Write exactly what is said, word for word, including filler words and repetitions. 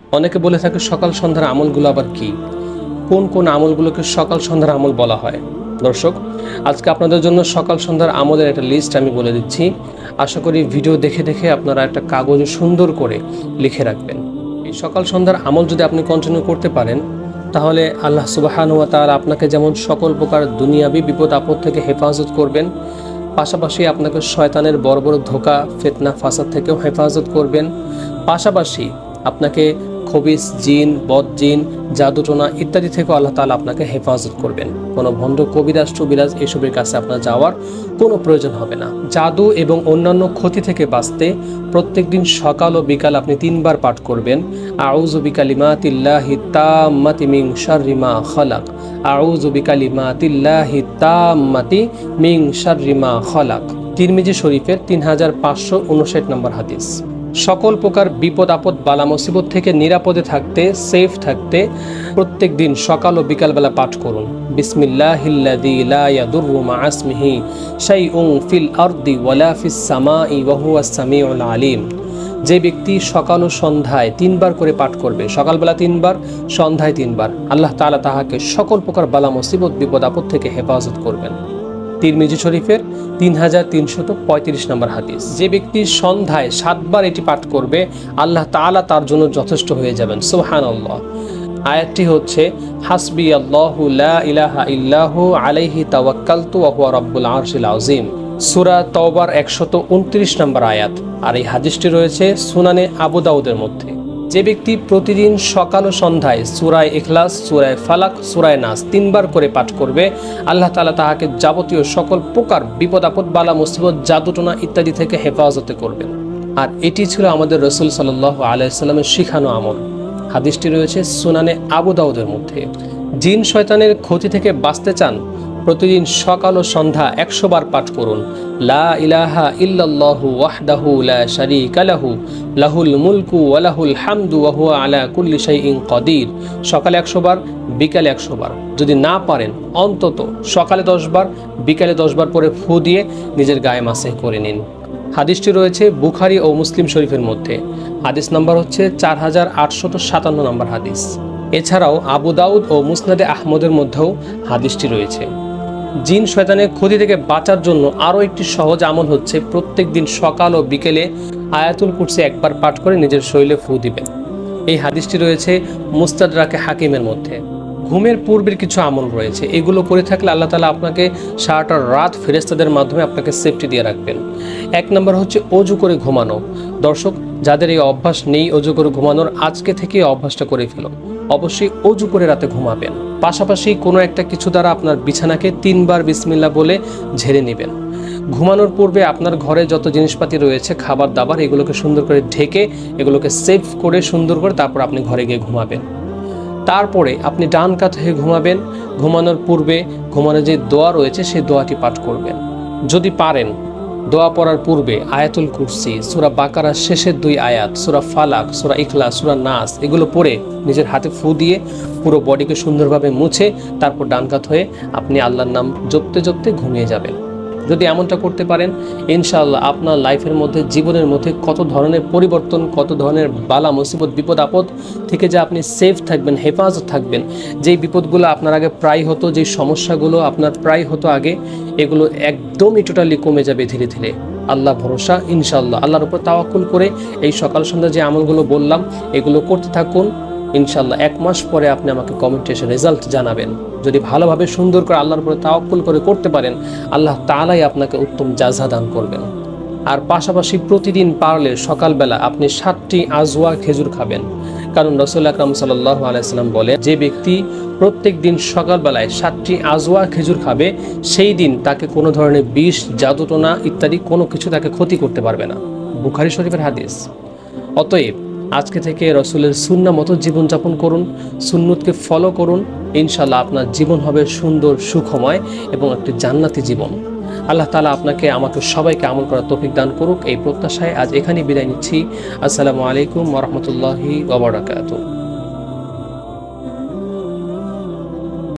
অনেকে বলে থাকে সকাল সন্ধ্যার আমলগুলো আবার কি, কোন কোন আমলগুলোকে সকাল সন্ধ্যার আমল বলা হয়। দর্শক, আজকে আপনাদের জন্য সকাল সন্ধ্যার আমলের একটা লিস্ট আমি বলে দিচ্ছি। আশা করি ভিডিও দেখে দেখে আপনারা একটা কাগজে সুন্দর করে লিখে রাখবেন। এই সকাল সন্ধ্যার আমল যদি আপনি কন্টিনিউ করতে পারেন, তাহলে আল্লাহ সুবহানাহু ওয়া তাআলা আপনাকে যেমন সকল প্রকার দুনিয়াবি বিপদ আপদ থেকে হেফাজত করবেন, পাশাপাশি আপনাকে শয়তানের বড় বড় ধোঁকা, ফিতনা, ফাসাদ থেকেও হেফাজত করবেন। পাশাপাশি আপনাকে খবিস জিন, বদ জিন, জাদুটোনা ইত্যাদি থেকেও আল্লাহ তাআলা আপনাকে হেফাজত করবেন। কোনো ভণ্ড কবিরাজ টবিরাজ এসবের কাছে আপনার যাওয়ার কোনো প্রয়োজন হবে না। জাদু এবং অন্যান্য ক্ষতি থেকে বাঁচতে প্রত্যেক দিন সকাল ও বিকাল আপনি তিনবার পাঠ করবেন, আউযু বিকালিমাতিল্লাহি তাম্মাতি মিন শাররি মা খালাক, আউযু বিকালিমাতিল্লাহি তাম্মাতি মিন শাররি মা খালাক। তিরমিজি শরীফের তিন হাজার পাঁচশো উনষাট নম্বর হাদিস। সকল প্রকার বিপদ আপদ বালা মুসিবত থেকে নিরাপদে থাকতে, সেফ থাকতে প্রত্যেক দিন সকাল ও বিকালবেলা পাঠ করুন, বিসমিল্লাহিল্লাযী লা ইয়াদুররু মা ইসমিহি শাইউন ফিল আরদি ওয়ালা ফিস সামাই ওয়া হুয়াস সামিউল আলিম। যে ব্যক্তি সকাল ও সন্ধ্যায় তিনবার করে পাঠ করবে, সকালবেলা তিনবার, সন্ধ্যায় তিনবার, আল্লাহ তাআলা তাহাকে সকল প্রকার বালা মুসিবত বিপদ আপদ থেকে হেফাজত করবেন। তিরমিজি শরীফের তিন হাজার তিনশত পঁয়ত্রিশ নম্বর হাদিস। যে ব্যক্তি সন্ধ্যায় সাতবার এটি পাঠ করবে, আল্লাহ তাআলা তার জন্য যথেষ্ট হয়ে যাবেন। সুবহানাল্লাহ। আয়াতটি হচ্ছে হাসবি আল্লাহু লা ইলাহা ইল্লাহু আলাইহি তাওয়াক্কালতু ওয়া হুয়া রাব্বুল আরশিল আযীম, সূরা তাওবার একশত উনত্রিশ নম্বর আয়াত। আর এই হাদিসটি রয়েছে সুনানে আবু দাউদের মধ্যে। যে ব্যক্তি প্রতিদিন সকাল ও সন্ধ্যায় সূরায়ে ইখলাস, সূরায়ে ফালাক, সূরায়ে নাস তিনবার করে পাঠ করবে, আল্লাহ তাআলা তাহাকে যাবতীয় সকল প্রকার বিপদ আপদ, বালা মুসিবত, জাদুটোনা ইত্যাদি থেকে হেফাজতে করবেন। আর এটি ছিল আমাদের রাসূল সাল্লাল্লাহু আলাইহি ওয়াসাল্লামের শিখানো আমল। হাদিসটি রয়েছে সুনানে আবু দাউদের মধ্যে। জিন শয়তানের ক্ষতি থেকে বাঁচতে চান, প্রতিদিন সকাল ও সন্ধ্যা একশো বার পাঠ করুন, লা ইলাহা ইল্লাল্লাহু ওয়াহদাহু লা শারীকা লাহু লাহুল মুলকু ওয়া লাহুল হামদু ওয়া হুয়া আলা কুল্লি শাইইন কাদির। সকালে একশো বার, বিকালে একশো বার। যদি না পারেন অন্তত সকালে দশ বার, বিকালে দশ বার পরে ফু দিয়ে নিজের গায়ে মাসে করে নিন। হাদিসটি রয়েছে বুখারী ও মুসলিম শরীফের মধ্যে। হাদিস নম্বর হচ্ছে চার হাজার আটশত সাতান্ন নম্বর হাদিস। এছাড়াও আবু দাউদ ও মুসনাদে আহমদের মধ্যেও হাদিসটি রয়েছে। জিন শয়তানের ক্ষতি থেকে বাঁচার জন্য আরও একটি সহজ আমল হচ্ছে প্রত্যেক দিন সকাল ও বিকেলে আয়াতুল কুরসি একবার পাঠ করে নিজের শরীরে ফু দিবেন। এই হাদিসটি রয়েছে মুস্তাদরাকে হাকিমের মধ্যে। ঘুমের পূর্বের কিছু আমল রয়েছে, এগুলো করে থাকলে আল্লাহ তাআলা আপনাকে সারাটা রাত ফেরেশতাদের মাধ্যমে আপনাকে সেফটি দিয়ে রাখবেন। এক নম্বর হচ্ছে অজু করে ঘুমানো। দর্শক, যাদের এই অভ্যাস নেই অজু করে ঘুমানোর, আজকে থেকে অভ্যাসটা করে ফেলুন। অবশ্যই অজু করে রাতে ঘুমাবেন। পাশাপাশি কোনো একটা কিছু দ্বারা আপনার বিছানাকে তিনবার বিসমিল্লাহ বলে ঝেড়ে নেবেন। ঘুমানোর পূর্বে আপনার ঘরে যত জিনিসপাতি রয়েছে, খাবার দাবার, এগুলোকে সুন্দর করে ঢেকে, এগুলোকে সেভ করে সুন্দর করে তারপর আপনি ঘরে গিয়ে ঘুমাবেন। তারপরে আপনি ডান কাত হয়ে ঘুমাবেন। ঘুমানোর পূর্বে ঘুমানোর যে দোয়া রয়েছে সেই দোয়াটি পাঠ করবেন। যদি পারেন দোয়া পড়ার পূর্বে আয়াতুল কুরসি, সূরা বাকারার শেষের দুই আয়াত, সূরা ফালাক, সূরা ইখলাস, সূরা নাস, এগুলো পড়ে নিজের হাতে ফু দিয়ে পুরো বডিকে সুন্দরভাবে মুছে তারপর ডান কাত হয়ে আপনি আল্লাহর নাম জপতে জপতে ঘুমিয়ে যাবেন। যদি এমনটা করতে পারেন, ইনশাআল্লাহ আপনার লাইফের মধ্যে, জীবনের মধ্যে কত ধরনের পরিবর্তন, কত ধরনের বালা মুসিবত, বিপদ আপদ থেকে যে আপনি সেফ থাকবেন, হেফাজত থাকবেন। যেই বিপদগুলো আপনার আগে প্রায় হতো, যেই সমস্যাগুলো আপনার প্রায় হতো আগে, এগুলো একদমই টোটালি কমে যাবে ধীরে ধীরে। আল্লাহ ভরসা, ইনশাআল্লাহ আল্লাহর উপর তাওয়াক্কুল করে এই সকাল সন্ধ্যা যে আমলগুলো বললাম এগুলো করতে থাকুন। ইনশাআল্লাহ এক মাস পরে আপনি আমাকে কমেন্টে এসে রেজাল্ট জানাবেন। যদি ভালোভাবে সুন্দর করে আল্লাহর উপরে তাওয়াক্কুল করে করতে পারেন, আল্লাহ তাআলাই আপনাকে উত্তম জাযা দান করবেন। আর পাশাপাশি প্রতিদিন পারলে সকালবেলা আপনি সাতটি আজওয়া খেজুর খাবেন, কারণ রাসূল আকরাম সাল্লাল্লাহু আলাইহি ওয়াসাল্লাম বলে, যে ব্যক্তি প্রত্যেক দিন সকালবেলায় সাতটি আজওয়া খেজুর খাবে, সেই দিন তাকে কোনো ধরনের বিষ, জাদুটোনা ইত্যাদি কোনো কিছু তাকে ক্ষতি করতে পারবে না। বুখারী শরীফের হাদিস। অতএব আজকে থেকে রাসূলের সুন্নাহ মতো জীবনযাপন করুন, সুন্নতকে ফলো করুন। ইনশাআল্লাহ আপনার জীবন হবে সুন্দর, সুখময় এবং একটি জান্নাতি জীবন। আল্লাহ তাআলা আপনাকে, আমাকে, সবাইকে আমল করার তৌফিক দান করুক এই প্রত্যাশায় আজ এখানেই বিদায় নিচ্ছি। আসসালামু আলাইকুম ওয়া রাহমাতুল্লাহি ওয়া বারাকাতুহু।